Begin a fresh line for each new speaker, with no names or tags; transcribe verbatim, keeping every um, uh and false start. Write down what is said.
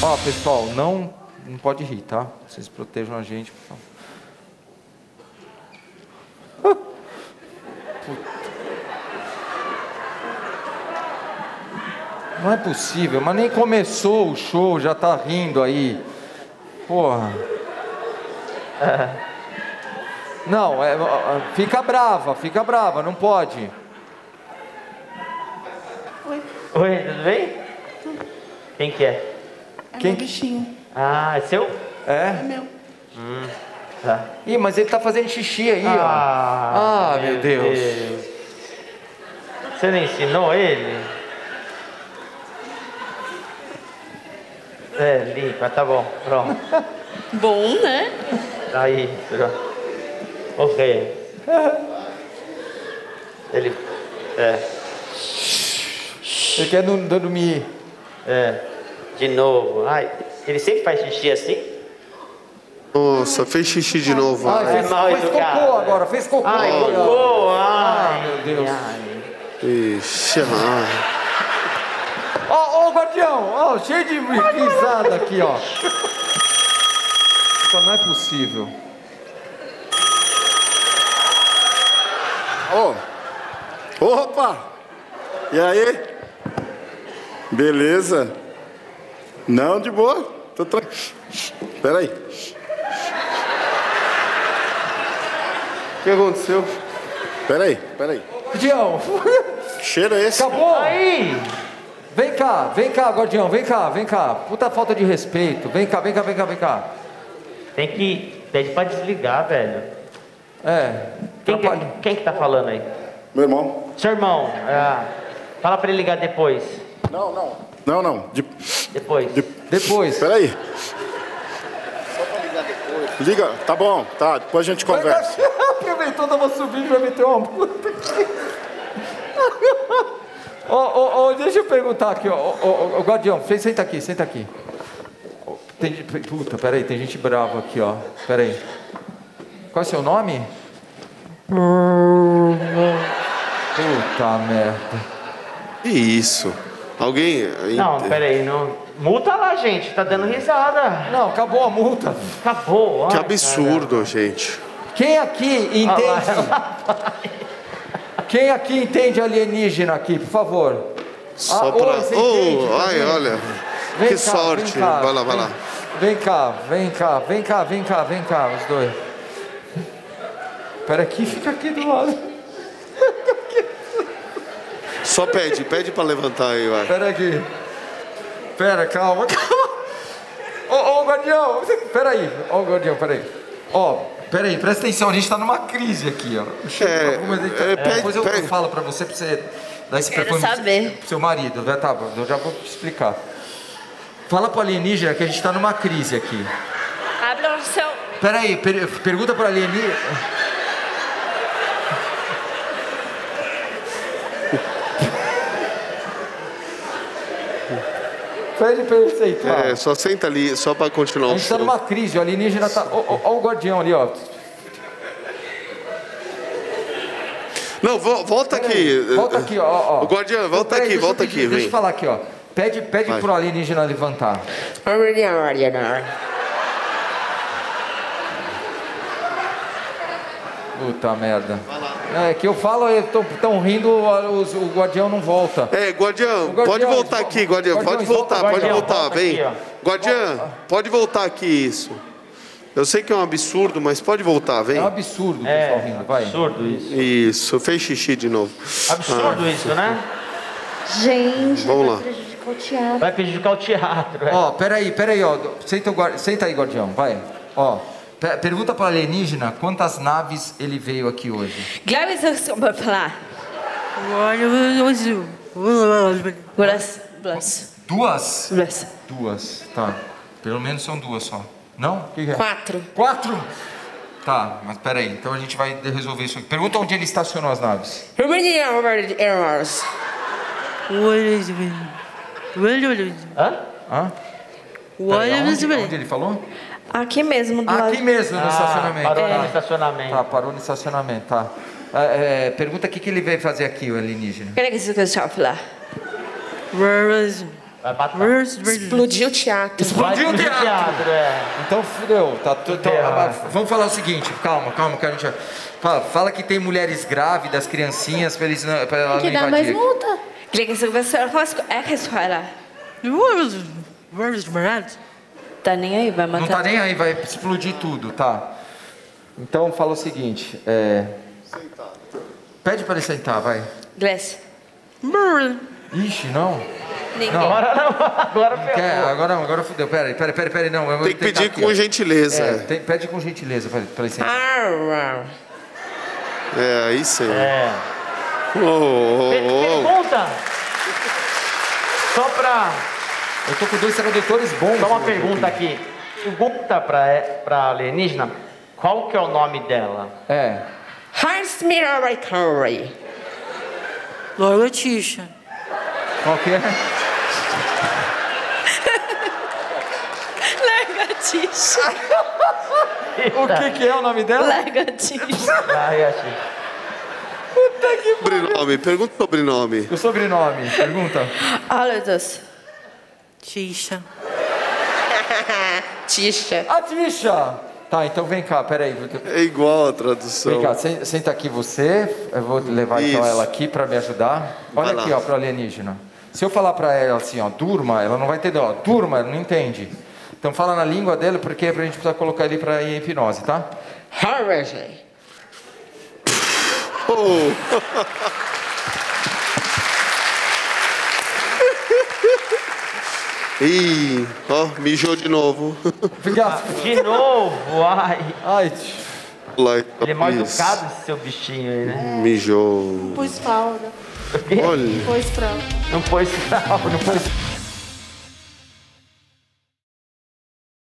Ó, pessoal, não, não pode rir, tá? Vocês protejam a gente, por favor. Não é possível, mas nem começou o show, já tá rindo aí. Porra. Não, é, fica brava, fica brava, não pode.
Oi.
Oi, tudo bem? Quem que é?
É
Quem
meu
que-
bichinho.
Ah, é seu?
É?
É meu.
Hum, tá.
Ih, mas ele tá fazendo xixi aí, ó.
Ah,
Ah, meu Deus.
Você não ensinou ele? É, limpa, tá bom, pronto.
Bom, né?
Aí, pronto. Ok. Ele, é,
Ele quer não dormir.
é, de novo. Ai, ele sempre faz xixi assim?
Nossa, fez xixi de novo.
Ai,
Ai,
fez,
mal
fez
educado.
cocô agora, fez cocô.
Ai,
Olha.
cocô,
Ah,
ai.
meu Deus.
Ai.
ixi, ai.
Ó, ó, guardião, ó, cheio de risada aqui, ó. Isso não é possível.
Ô, opa! E aí? Beleza? Não, de boa. Tô tra... Pera aí. O que aconteceu? Pera aí, pera aí.
Guardião,
Que cheiro é esse?
acabou?
Aí!
Vem cá, vem cá, guardião, vem cá, vem cá. Puta falta de respeito. Vem cá, vem cá, vem cá, vem cá.
Tem que. Pede pra desligar, velho.
É.
Quem que,
atrapalha.
quem que tá falando aí?
Meu irmão.
Seu irmão. Ah, fala pra ele ligar depois.
Não, não. Não, não. De...
Depois.
de...
Depois.
Pera aí. Só pra ligar depois. Liga, tá bom, tá. Depois a gente conversa.
Aproveitou, tava subindo, vai meter uma puta aqui. Ô, ô, ô, deixa eu perguntar aqui, ó. Ô, ô, ô, guardião, vem, senta aqui, senta aqui. Ô, Tem, puta, peraí, tem gente brava aqui, ó. Peraí. Qual é o seu nome? Puta merda.
Que isso? Alguém...
Não, peraí, não. Multa lá, gente. Tá dando risada.
Não, acabou a multa.
Acabou.
Que
ai,
absurdo, gente.
Quem aqui entende? Quem aqui entende alienígena aqui, por favor?
Só
Ah,
pra...
oi, você entende
Oh, ai,
também?
olha.
Vem
Que
cá,
sorte.
vem cá,
Vai lá, vai
vem-
lá.
Vem cá, vem cá, vem cá, vem cá, vem cá, os dois. Pera aqui, fica aqui do lado.
Só pede, pede pra levantar aí, vai.
Pera aqui. Pera, calma, calma. Ô, ô, guardião, você- pera aí. Ô, guardião, pera aí. Ó, pera aí, presta atenção, a gente tá numa crise aqui, ó.
É,
Algumas-
é, pede-
Depois eu, eu
pede.
falo pra você, pra você dar esse
Quero
perfume pro-
saber.
pro seu marido. Vai, tá, eu já vou te explicar. Fala pro alienígena que a gente tá numa crise aqui.
Abra o seu.
Pera aí, per- pergunta pro alienígena. Pede pra ele aceitar.
É, só senta ali, só pra continuar
A
o
gente tá
show.
numa crise, o alienígena tá. Ó, ó, ó o guardião ali, ó.
Não, vo- volta
Pera
aqui.
aí, volta aqui, ó. ó.
O guardião,
Então,
volta
pera aí,
aqui,
deixa eu
volta
pedir,
aqui,
Deixa
vem.
eu falar aqui, ó. Pede, pede
Vai.
pro alienígena levantar. Puta merda. É que eu falo, eu tô, tão rindo, os- o guardião não volta.
É, guardião,
O guardião,
pode voltar
vo-
aqui, guardião,
guardião,
pode
volta,
voltar, pode
guardião,
voltar,
volta
vem.
aqui,
Guardião, pode voltar aqui, isso. Eu sei que é um absurdo, mas pode voltar, vem.
É um absurdo o pessoal
É,
rindo, vai.
absurdo isso.
Isso, fez xixi de novo.
Absurdo isso, né?
Gente,
Vamos
vai
lá.
prejudicar o teatro.
Vai prejudicar o teatro. É.
Ó, peraí, peraí, ó. Senta, o guarda- Senta aí, guardião, vai. Ó, pe- pergunta para alienígena quantas naves ele veio aqui hoje.
Glaube ich, das kann man falar. Bless, bless,
Duas?
bless.
Duas, tá. Pelo menos são duas só. Não? O que que é?
Quatro.
Quatro? Tá, mas peraí, então a gente vai resolver isso aqui. Pergunta onde ele estacionou as naves.
How many hours?
Hã?
Hã? Peraí, onde, onde ele falou?
Aqui mesmo, do lado.
Aqui mesmo, no
Ah,
estacionamento.
parou
É.
no estacionamento.
Tá, parou no estacionamento, tá. É, é, pergunta o que, que ele veio fazer aqui, o alienígena.
Quer que você quer falar?
Vai matar.
Explodiu o teatro.
Explodiu o
Vai pro
teatro.
é.
Então fudeu. Tá, tu- então,
Fudeu,
ah,
é.
vamos falar o seguinte, calma, calma, que a gente. Fala, fala que tem mulheres grávidas, criancinhas, pra, eles não, pra ela não
Que dá mais
invadir.
multa.
É que escola. Tá nem aí, vai
Não
matar.
tá nem aí, vai explodir tudo, tá? Então fala o seguinte, é. Pede pra ele sentar, vai.
Glass.
Ixi, não.
Ninguém.
Não.
Agora não, agora
Quer?
ferrou.
Agora não, agora fudeu. Pera aí, pera aí, pera aí, pera aí, não. eu vou
Tem que
tentar
pedir
aqui,
com
ó.
gentileza.
É, tem- pede com gentileza pra, pra ele sentar.
Arr.
É, aí sim.
É.
Oh, oh,
Per-
oh.
Pergunta. Só pra...
Eu tô com dois tradutores bons.
Só uma
hoje
pergunta
aqui.
aqui. Pergunta pra, pra alienígena qual que é o nome dela.
É.
Hans Miracle.
Lagartixa.
Qual que é?
Lagartixa.
O que que é o nome dela?
Lagartixa.
Ai, achei.
Sobrenome, pergunta o sobrenome.
O sobrenome, pergunta.
Holidays.
Tixa.
Tisha.
A Tisha! Tá, então vem cá, peraí.
É igual a tradução.
Vem cá, sen- senta aqui você. Eu vou levar então
Isso.
ela aqui pra me ajudar. Olha
Vai
aqui,
lá.
ó, pro alienígena. Se eu falar pra ela assim, ó, durma, ela não vai entender, ó, durma, ela não entende. Então fala na língua dele, porque a gente precisa colocar ele pra ir em hipnose, tá?
Harvard.
Oh. Ih, ó, mijou de novo.
Fica...
De novo, ai.
Ai,
Lá,
Ele é mal
isso.
educado, esse seu bichinho aí, né?
Mijou.
Pus fralda.
Olha.
Pus fralda.
Não pôs fralda.
não foi...